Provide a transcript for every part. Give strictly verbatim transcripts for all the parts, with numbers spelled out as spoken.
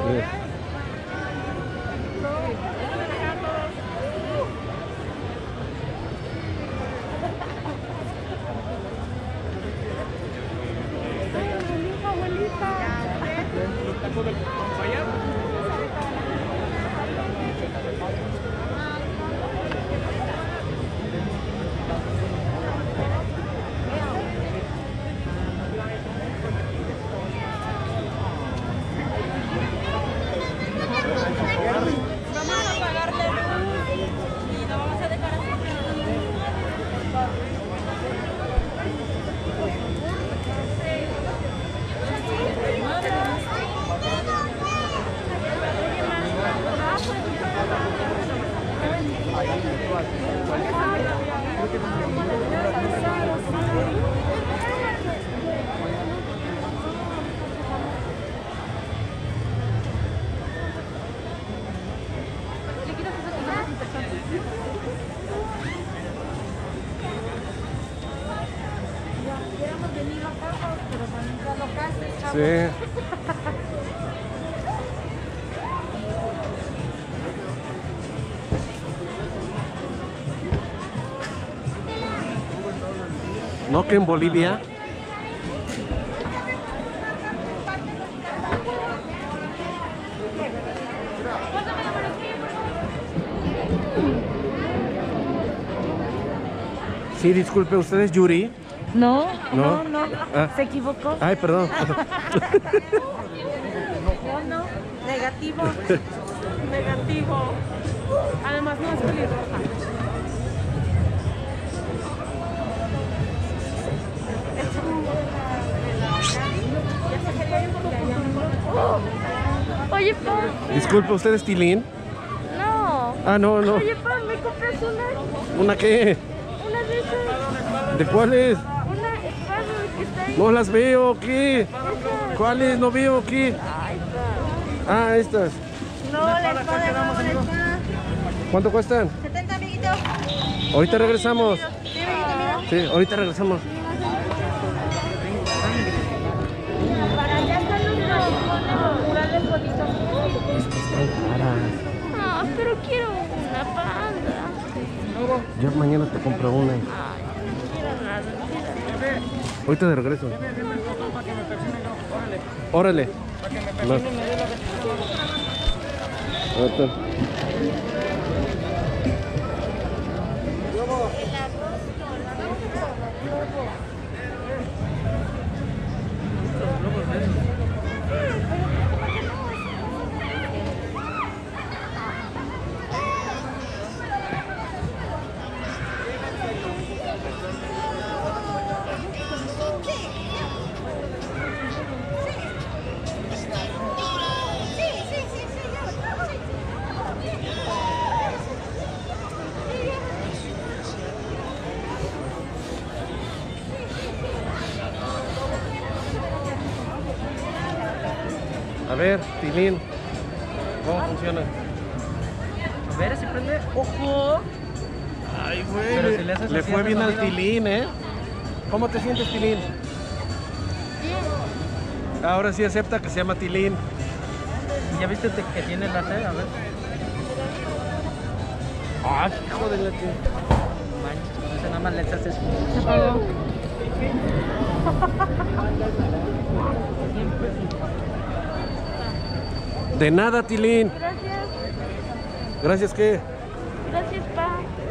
Sí. ¿No que en Bolivia? Sí, disculpe, ¿usted es Yuri? No, no, no, no. Ah. Se equivocó. Ay, perdón. No, no. Negativo. Negativo. Además no es pelirroja. Oye, pa. Disculpe, ¿usted es Tilín? No. Ah, no, no. Oye, pa, ¿me compras una? ¿Una qué? Una de esas. ¿De cuáles? Una espada que está ahí. No las veo, ¿qué? ¿Cuáles? No veo, ¿qué? Ay, pa. Ah, estas. No, la espada, no, la espada. ¿Cuánto cuestan? setenta, amiguito. Ahorita regresamos. Sí, amiguito, mira. Sí, ahorita regresamos. Para allá están los murales bonitos. Es que están caras. Ah, pero quiero una panda. Yo mañana te compro una. Ay, no quiero nada, no quiero nada. Ahorita de regreso. Órale. No. Ahorita. A ver, Tilín, ¿cómo funciona? A ver si prende. Ojo. Ay, Pero güey, si le haces le así, fue hace bien al sonido. Tilín, ¿eh? ¿Cómo te sientes, Tilín? Ahora sí acepta que se llama Tilín. ¿Ya viste que tiene la C? A ver. Ay, hijo de la que... Manches, nada más le haces eso. Se apagó. De nada, Tilín. Gracias. ¿Gracias qué? Gracias, pa.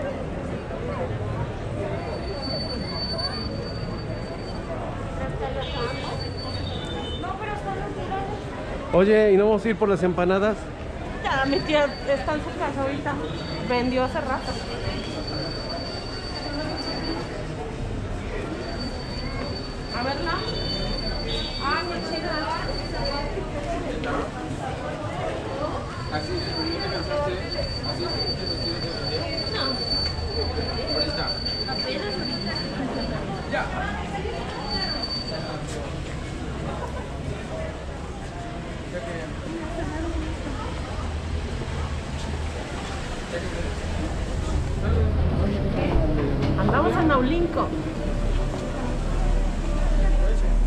Oye, ¿y no vamos a ir por las empanadas? Ya, mi tía está en su casa ahorita. Vendió hace rato. A verla. Ah, qué chida. Andamos en Naulinco.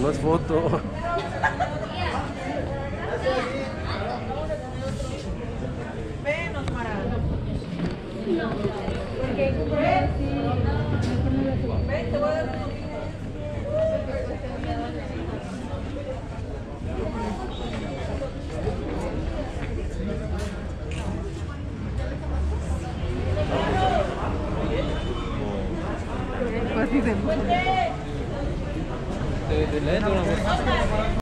No es foto. Menos para. Ven, te voy a dar unos. Así se